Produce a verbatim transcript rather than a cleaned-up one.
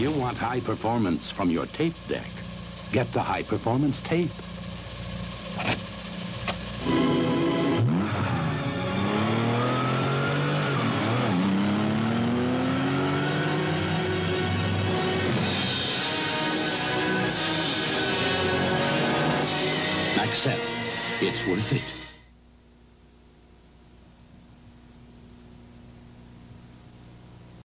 you want high performance from your tape deck, get the high performance tape. Accept. It's worth it.